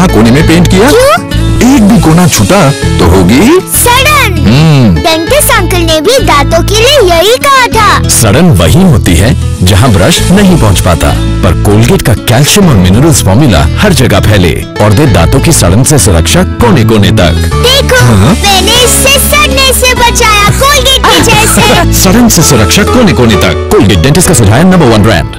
यहाँ कोने में पेंट किया? क्यों? एक भी कोना छूटा तो होगी सड़न। डेंटिस्ट अंकल ने भी दांतों के लिए यही कहा था। सड़न वही होती है जहाँ ब्रश नहीं पहुँच पाता, पर कोलगेट का कैल्शियम और मिनरल्स फॉर्मूला हर जगह फैले और दे दांतों की सड़न से सुरक्षा कोने कोने तक। देखो, मैंने इससे सड़ने से बचाया, कोलगेट के जैसे। सड़न से सुरक्षा कोने कोने तक। कोलगेट डेंटिस्ट का सुझाव नंबर 1 ब्रांड।